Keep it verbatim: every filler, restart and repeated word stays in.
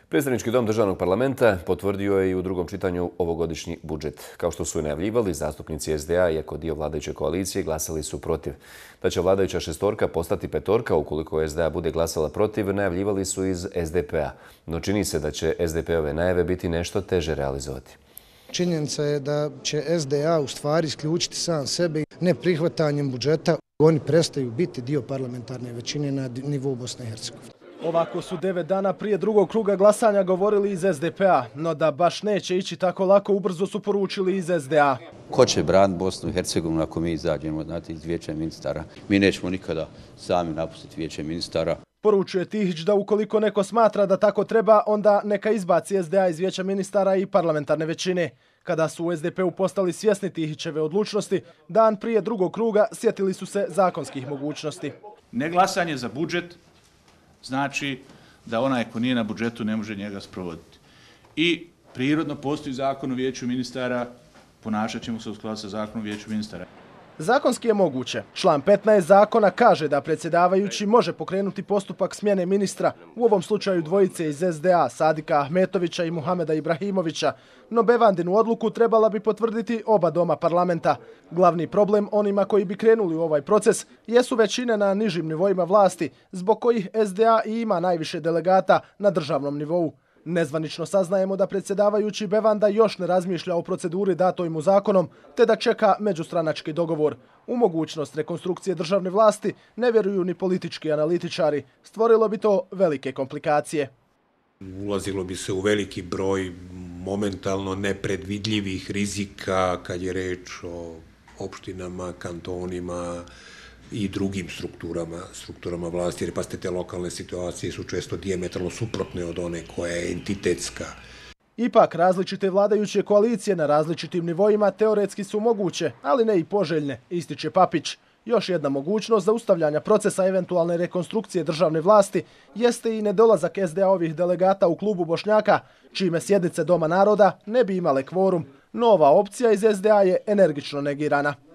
Predstavnički dom državnog parlamenta potvrdio je i u drugom čitanju ovogodišnji budžet. Kao što su i najavljivali, zastupnici S D A, iako dio vladajuće koalicije, glasali su protiv. Da će vladajuća šestorka postati petorka ukoliko S D A bude glasala protiv, najavljivali su iz S D P-a. No čini se da će S D P-ove najave biti nešto teže realizovati. Činjenica je da će S D A u stvari isključiti sam sebe neprihvatanjem budžeta. Oni prestaju biti dio parlamentarne većine na nivou Bosne i Hercegovine. Ovako su devet dana prije drugog kruga glasanja govorili iz S D P-a, no da baš neće ići tako lako, ubrzo su poručili iz S D A. Ko će braniti Bosnu i Hercegovinu ako mi izađemo, znate, iz vijeća ministara? Mi nećemo nikada sami napustiti vijeće ministara. Poručuje Tihić da ukoliko neko smatra da tako treba, onda neka izbaci S D A iz vijeća ministara i parlamentarne većine. Kada su u S D P-u postali svjesni Tihićeve odlučnosti, dan prije drugog kruga sjetili su se zakonskih mogućnosti. Neglasanje za budžet znači da onaj ko nije na budžetu ne može njega sprovoditi. I prirodno postoji zakon o vijeću ministara, ponašat ćemo se u skladu sa zakonom o vijeću ministara. Zakonski je moguće. Član petnaest zakona kaže da predsjedavajući može pokrenuti postupak smjene ministra, u ovom slučaju dvojice iz S D A, Sadika Ahmetovića i Muhameda Ibrahimovića, no Bevandinu odluku trebala bi potvrditi oba doma parlamenta. Glavni problem onima koji bi krenuli u ovaj proces jesu većine na nižim nivoima vlasti, zbog kojih S D A i ima najviše delegata na državnom nivou. Nezvanično saznajemo da predsjedavajući Bevanda još ne razmišlja o proceduri datoj mu zakonom, te da čeka međustranački dogovor. U mogućnost rekonstrukcije državne vlasti ne vjeruju ni politički analitičari. Stvorilo bi to velike komplikacije. Ulazilo bi se u veliki broj momentalno nepredvidljivih rizika kad je reč o opštinama, kantonima i drugim strukturama, strukturama vlasti, jer pazite, te lokalne situacije su često dijametralno suprotne od one koja je entitetska. Ipak, različite vladajuće koalicije na različitim nivoima teoretski su moguće, ali ne i poželjne, ističe Papić. Još jedna mogućnost zaustavljanja procesa eventualne rekonstrukcije državne vlasti jeste i nedolazak S D A-ovih delegata u klubu Bošnjaka, čime sjednice Doma naroda ne bi imale kvorum. Nova opcija iz S D A je energično negirana.